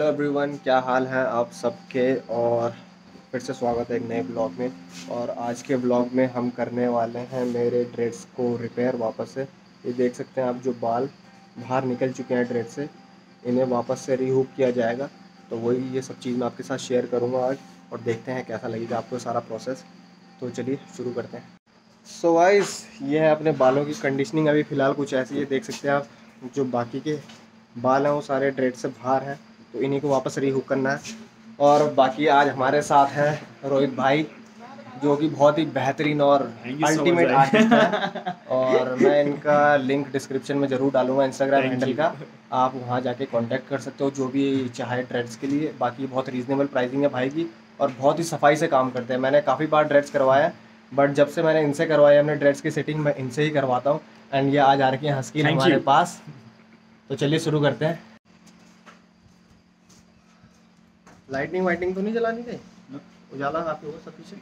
Everyone, क्या हाल है आप सबके। और फिर से स्वागत है एक नए ब्लॉग में। और आज के ब्लॉग में हम करने वाले हैं मेरे ड्रेड्स को रिपेयर वापस से। ये देख सकते हैं आप, जो बाल बाहर निकल चुके हैं ड्रेड से, इन्हें वापस से रीहूक किया जाएगा। तो वही ये सब चीज़ मैं आपके साथ शेयर करूँगा आज, और देखते हैं कैसा लगेगा आपको सारा प्रोसेस। तो चलिए शुरू करते हैं। सो गाइस, ये है अपने बालों की कंडीशनिंग। अभी फ़िलहाल कुछ ऐसी है, देख सकते हैं आप, जो बाकी के बाल हैं वो सारे ड्रेड से बाहर हैं, तो इन्हीं को वापस रीहुक करना है। और बाकी आज हमारे साथ हैं रोहित भाई, जो कि बहुत ही बेहतरीन और अल्टीमेट आर्टिस्ट है। और मैं इनका लिंक डिस्क्रिप्शन में ज़रूर डालूंगा, इंस्टाग्राम हैंडल का। आप वहाँ जाके कांटेक्ट कर सकते हो जो भी चाहे ड्रेड्स के लिए। बाकी बहुत रीज़नेबल प्राइसिंग है भाई की, और बहुत ही सफाई से काम करते हैं। मैंने काफ़ी बार ड्रेड्स करवाया, बट जब से मैंने इनसे करवाया अपने ड्रेड्स की सेटिंग, मैं इनसे ही करवाता हूँ। एंड ये आज आ रखी है हस्कीन हमारे पास। तो चलिए शुरू करते हैं। लाइटिंग वाइटिंग तो नहीं जलानी थी, उजाला काफी होगा सफिशिएंट।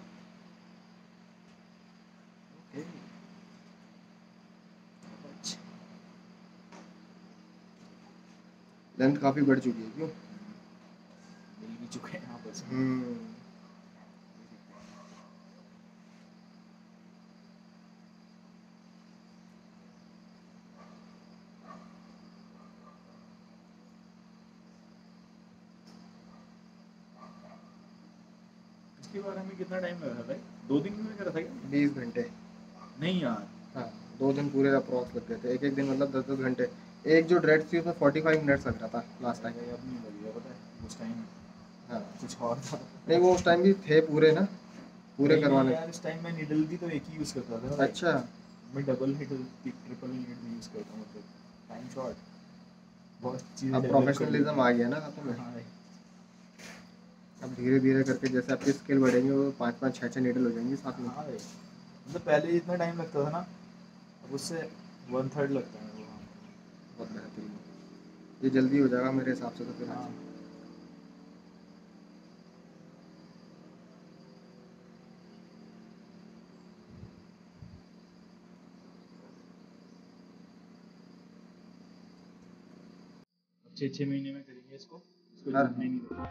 लेंथ काफी बढ़ चुकी है, क्यों? मिल भी चुके हैं आपस में। इसके बारे में कितना टाइम लगा था भाई? 2 दिन में करा था क्या? 20 घंटे। नहीं यार, हाँ, 2 दिन पूरे अप्रॉक्स लग गए थे। एक एक दिन मतलब 10-10 घंटे। एक जो ड्रेड थी उसमें 45 मिनट्स लग रहा था लास्ट टाइम। अब नहीं लगेगा पता है उस टाइम। हाँ, कुछ और था। नहीं वो उस टाइम भी थे पूरे ना, पूरे नहीं करवाने। यार, इस टाइम मैं नीडल भी तो एक ही यूज करता था भाई। अच्छा, मैं डबल नीडल ट्रिपल नीडल भी यूज करता हूँ, मतलब टाइम शॉर्ट बहुत चीजें अब डेवलप कर ली प्रोफेशनलिज्म थी। आ गया ना हाथों में। हाँ भाई। अब धीरे धीरे करके जैसे आपकी स्किल बढ़ेंगे, वो 5-5 6-6 नीडल हो जाएंगी साथ में। हाँ भाई, मतलब पहले जितना टाइम लगता था ना, अब उससे 1/3 लगता है वो। बहुत बेहतरीन। ये जल्दी हो जाएगा मेरे हिसाब से तो फिर आज। हाँ, अब 6-6 महीने में करेंगे इसको हाँ। डूबने नहीं देंगे।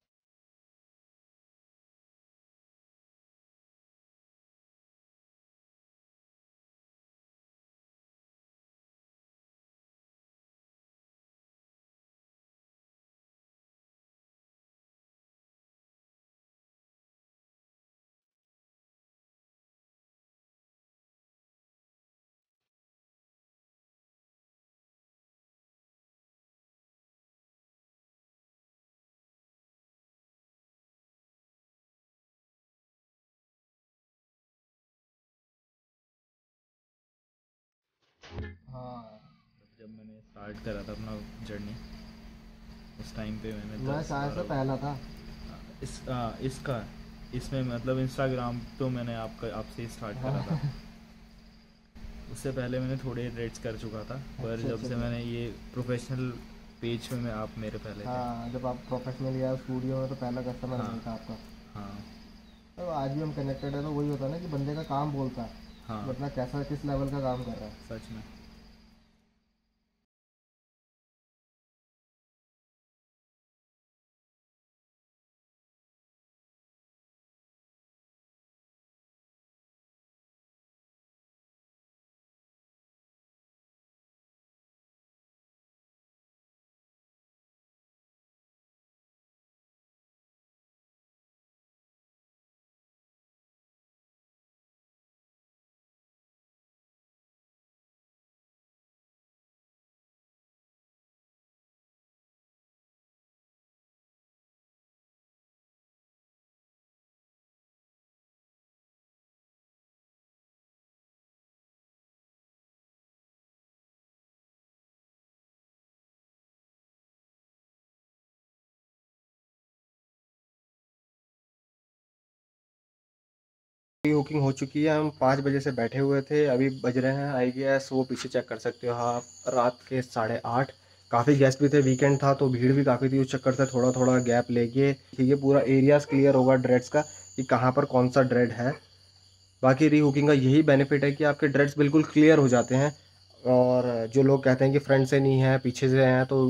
हाँ, जब मैंने स्टार्ट करा था अपना जर्नी, उस टाइम पे मैंने मैं शायद से पहला था। इसका इसमें मतलब इंस्टाग्राम तो मैंने आपसे स्टार्ट करा था। उससे पहले मैंने थोड़े रेट्स कर चुका था, पर अच्छा, जब अच्छा, से अच्छा। मैंने ये प्रोफेशनल पेज में आप मेरे पहले थे। हाँ, जब आप प्रोफेशनल या स्टूडियो में, तो पहला कस्टमर हाँ नहीं था आपका। हाँ तो आज भी हम कनेक्टेड है, तो वही होता है ना कि बंदे का काम बोलता है, हाँ, मतलब कैसा किस लेवल का काम कर रहा है। सच में। बुकिंग हो चुकी है, हम 5 बजे से बैठे हुए थे, अभी बज रहे हैं आई गेस, वो पीछे चेक कर सकते हो आप, रात के 8:30। काफ़ी गेस्ट भी थे, वीकेंड था तो भीड़ भी काफ़ी थी, उस चक्कर से थोड़ा थोड़ा गैप लेके ये पूरा एरियाज क्लियर होगा ड्रेड्स का, कि कहाँ पर कौन सा ड्रेड है। बाकी रीहुकिंग का यही बेनिफिट है कि आपके ड्रेड्स बिल्कुल क्लियर हो जाते हैं। और जो लोग कहते हैं कि फ्रंट से नहीं है पीछे से हैं, तो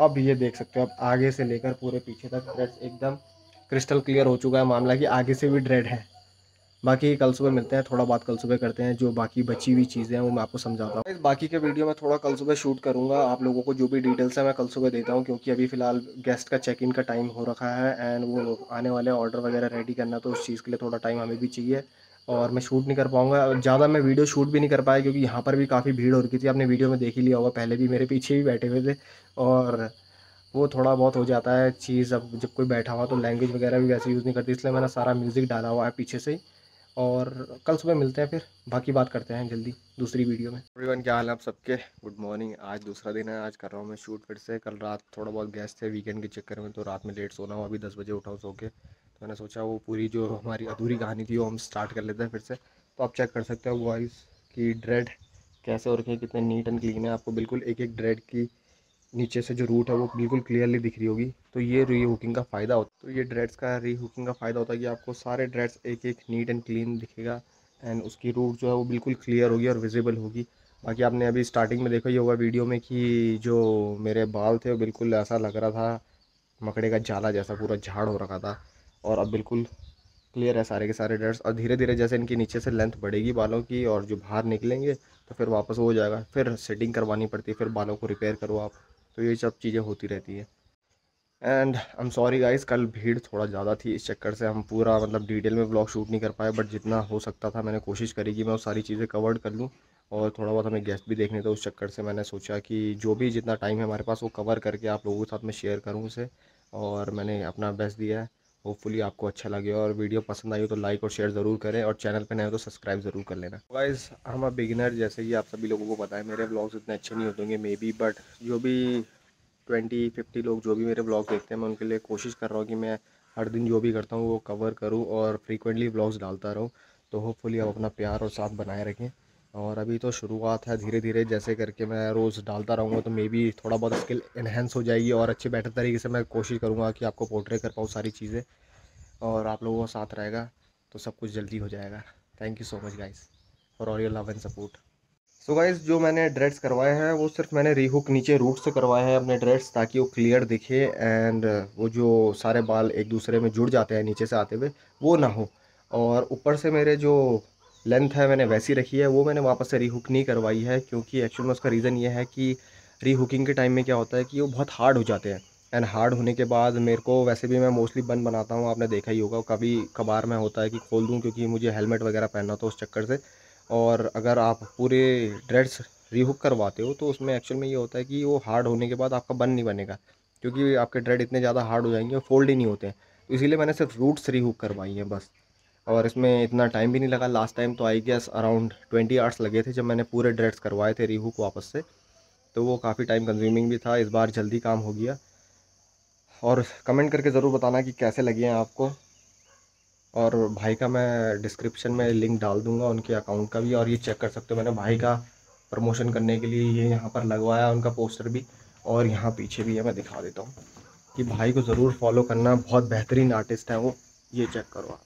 अब ये देख सकते हो, अब आगे से लेकर पूरे पीछे तक ड्रेड्स एकदम क्रिस्टल क्लियर हो चुका है मामला कि आगे से भी ड्रेड है। बाकी कल सुबह मिलते हैं, थोड़ा बात कल सुबह करते हैं, जो बाकी बची हुई चीज़ें हैं वो मैं आपको समझाता हूँ। इस बाकी के वीडियो में थोड़ा कल सुबह शूट करूँगा, आप लोगों को जो भी डिटेल्स है मैं कल सुबह देता हूँ, क्योंकि अभी फ़िलहाल गेस्ट का चेक इन का टाइम हो रखा है एंड वो आने वाले ऑर्डर वगैरह रेडी करना, तो उस चीज़ के लिए थोड़ा टाइम हमें भी चाहिए और मैं शूट नहीं कर पाऊँगा ज़्यादा। मैं वीडियो शूट भी नहीं कर पाया क्योंकि यहाँ पर भी काफ़ी भीड़ हो रही थी, आपने वीडियो में देख ही लिया होगा, पहले भी मेरे पीछे भी बैठे हुए थे और वो थोड़ा बहुत हो जाता है चीज़। अब जब कोई बैठा हुआ तो लैंग्वेज वगैरह भी वैसे यूज़ नहीं करती, इसलिए मैंने सारा म्यूज़िक डाला हुआ है पीछे से ही। और कल सुबह मिलते हैं, फिर बाकी बात करते हैं जल्दी दूसरी वीडियो में। एवरीवन, क्या हाल है आप सबके? Good morning. आज दूसरा दिन है, आज कर रहा हूँ मैं शूट फिर से। कल रात थोड़ा बहुत गेस्ट थे वीकेंड के चक्कर में, तो रात में लेट सोना हुआ, अभी 10 बजे उठा सो के, तो मैंने सोचा वो पूरी जो हमारी अधूरी कहानी थी वो हम स्टार्ट कर लेते हैं फिर से। तो आप चेक कर सकते हो वॉइस की ड्रेड कैसे हो रखे हैं, कितने नीट एंड क्लीन है, आपको बिल्कुल एक एक ड्रेड की नीचे से जो रूट है वो बिल्कुल क्लियरली दिख रही होगी। तो ये री हुकिंग का फ़ायदा होता है, तो ये ड्रेड्स का री हुकिंग का फ़ायदा होता है कि आपको सारे ड्रेड्स एक एक नीट एंड क्लीन दिखेगा एंड उसकी रूट जो है वो बिल्कुल क्लियर होगी और विजिबल होगी। बाकी आपने अभी स्टार्टिंग में देखा ही होगा वीडियो में कि जो मेरे बाल थे वो बिल्कुल ऐसा लग रहा था मकड़े का जाला जैसा, पूरा झाड़ हो रखा था, और अब बिल्कुल क्लियर है सारे के सारे ड्रेड्स। और धीरे धीरे जैसे इनकी नीचे से लेंथ बढ़ेगी बालों की और जो बाहर निकलेंगे तो फिर वापस हो जाएगा, फिर सेटिंग करवानी पड़ती है, फिर बालों को रिपेयर करो आप, तो ये सब चीज़ें होती रहती है। And I am sorry guys, कल भीड़ थोड़ा ज़्यादा थी, इस चक्कर से हम पूरा मतलब डिटेल में व्लॉग शूट नहीं कर पाए, बट जितना हो सकता था मैंने कोशिश करी कि मैं वो सारी चीज़ें कवर्ड कर लूँ। और थोड़ा बहुत हमें गेस्ट भी देखने थे, उस चक्कर से मैंने सोचा कि जो भी जितना टाइम है हमारे पास वो कवर करके आप लोगों के साथ में शेयर करूँ उसे, और मैंने अपना बेस्ट दिया है। होपफुली आपको अच्छा लगे, और वीडियो पसंद आई हो तो लाइक और शेयर ज़रूर करें, और चैनल पे नए हो तो सब्सक्राइब ज़रूर कर लेना। गाइस, हम बिगिनर, जैसे कि आप सभी लोगों को पता है मेरे व्लॉग्स इतने अच्छे नहीं होते मे बी, बट जो भी 20-50 लोग जो भी मेरे व्लॉग देखते हैं, मैं उनके लिए कोशिश कर रहा हूँ कि मैं हर दिन जो भी करता हूँ वो कवर करूँ और फ्रीक्वेंटली व्लॉग्स डालता रहूँ। तो होपफुली आप अपना प्यार और साथ बनाए रखें। और अभी तो शुरुआत है, धीरे धीरे जैसे करके मैं रोज़ डालता रहूँगा तो मे बी थोड़ा बहुत स्किल इन्हेंस हो जाएगी, और अच्छे बेटर तरीके से मैं कोशिश करूँगा कि आपको पोर्ट्रे कर पाऊँ सारी चीज़ें, और आप लोगों का साथ रहेगा तो सब कुछ जल्दी हो जाएगा। Thank you so much guys for all your love and support. So guys, जो मैंने ड्रेड्स करवाए हैं वो सिर्फ मैंने रीहुक नीचे रूट से करवाए हैं अपने ड्रेड्स, ताकि वो क्लियर दिखे एंड वो जो सारे बाल एक दूसरे में जुड़ जाते हैं नीचे से आते हुए वो ना हो। और ऊपर से मेरे जो लेंथ है मैंने वैसी रखी है, वो मैंने वापस से रीहुक नहीं करवाई है, क्योंकि एक्चुअल में उसका रीज़न ये है कि रीहुकिंग के टाइम में क्या होता है कि वो बहुत हार्ड हो जाते हैं, एंड हार्ड होने के बाद मेरे को, वैसे भी मैं मोस्टली बन बनाता हूँ, आपने देखा ही होगा, कभी कभार में होता है कि खोल दूँ क्योंकि मुझे हेलमेट वगैरह पहनना होता है उस चक्कर से। और अगर आप पूरे ड्रेड्स रीहुक करवाते हो तो उसमें एक्चुअल में ये होता है कि वो हार्ड होने के बाद आपका बन नहीं बनेगा, क्योंकि आपके ड्रेड इतने ज़्यादा हार्ड हो जाएंगे और फोल्ड ही नहीं होते हैं। तो इसीलिए मैंने सिर्फ रूट्स रीहुक करवाई हैं बस, और इसमें इतना टाइम भी नहीं लगा। लास्ट टाइम तो आई गेस अराउंड 20 आवर्स लगे थे जब मैंने पूरे ड्रेड्स करवाए थे रीहुक वापस से, तो वो काफ़ी टाइम कंज्यूमिंग भी था। इस बार जल्दी काम हो गया। और कमेंट करके ज़रूर बताना कि कैसे लगे हैं आपको। और भाई का मैं डिस्क्रिप्शन में लिंक डाल दूंगा उनके अकाउंट का भी, और ये चेक कर सकते हो मैंने भाई का प्रमोशन करने के लिए ये यहाँ पर लगवाया उनका पोस्टर भी, और यहाँ पीछे भी है, मैं दिखा देता हूँ कि भाई को ज़रूर फॉलो करना, बहुत बेहतरीन आर्टिस्ट है वो। ये चेक करो आप,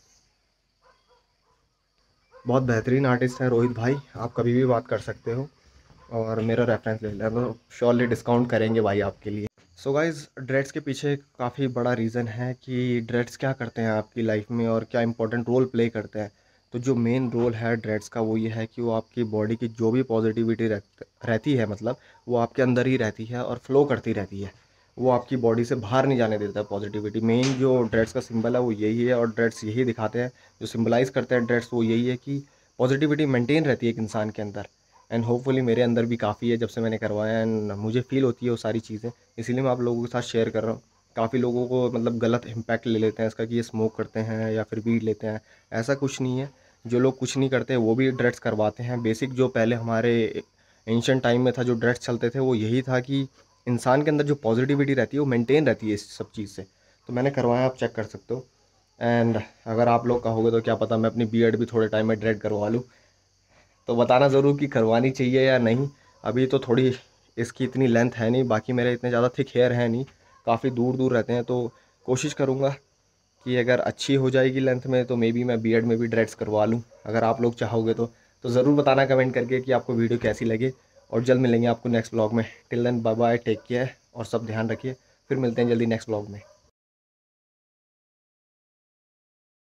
बहुत बेहतरीन आर्टिस्ट है रोहित भाई, आप कभी भी बात कर सकते हो और मेरा रेफरेंस ले लेना, तो श्योरली डिस्काउंट करेंगे भाई आपके लिए। सो गाइज़, ड्रेड्स के पीछे काफ़ी बड़ा रीज़न है कि ड्रेड्स क्या करते हैं आपकी लाइफ में और क्या इंपॉर्टेंट रोल प्ले करते हैं। तो जो मेन रोल है ड्रेड्स का वो ये है कि वो आपकी बॉडी की जो भी पॉजिटिविटी रहती है, मतलब वो आपके अंदर ही रहती है और फ्लो करती रहती है, वो आपकी बॉडी से बाहर नहीं जाने देता है पॉजिटिविटी। मेन जो ड्रेड्स का सिंबल है वो यही है, और ड्रेड्स यही दिखाते हैं, जो सिंबलाइज करते हैं ड्रेड्स वो यही है कि पॉजिटिविटी मेंटेन रहती है एक इंसान के अंदर। एंड होपफुली मेरे अंदर भी काफ़ी है जब से मैंने करवाया, एंड मुझे फील होती है वो सारी चीज़ें, इसीलिए मैं आप लोगों के साथ शेयर कर रहा हूँ। काफ़ी लोगों को मतलब गलत इम्पैक्ट ले लेते हैं इसका कि ये स्मोक करते हैं या फिर वीड लेते हैं, ऐसा कुछ नहीं है। जो लोग कुछ नहीं करते वो भी ड्रेड्स करवाते हैं। बेसिक जो पहले हमारे एंशियंट टाइम में था, जो ड्रेड्स चलते थे, वो यही था कि इंसान के अंदर जो पॉजिटिविटी रहती है वो मेंटेन रहती है इस सब चीज़ से। तो मैंने करवाया, आप चेक कर सकते हो। एंड अगर आप लोग कहोगे तो क्या पता मैं अपनी बियर्ड भी थोड़े टाइम में ड्रेड करवा लूँ, तो बताना ज़रूर कि करवानी चाहिए या नहीं। अभी तो थोड़ी इसकी इतनी लेंथ है नहीं, बाकी मेरे इतने ज़्यादा थिक हेयर है नहीं, काफ़ी दूर दूर रहते हैं, तो कोशिश करूँगा कि अगर अच्छी हो जाएगी लेंथ में तो मे बी मैं बियर्ड में भी ड्रेड्स करवा लूँ। अगर आप लोग चाहोगे तो ज़रूर बताना कमेंट करके कि आपको वीडियो कैसी लगे, और जल्द मिलेंगे आपको नेक्स्ट ब्लॉग में। Till then bye bye, take care. और सब ध्यान रखिए। फिर मिलते हैं जल्दी नेक्स्ट ब्लॉग में।